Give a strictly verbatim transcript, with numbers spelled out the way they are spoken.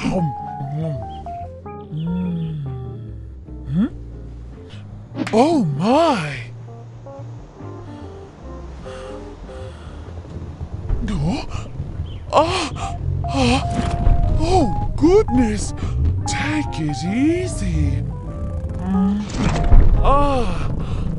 Oh my! Oh, ah, ah, oh goodness! Take it easy. Ah,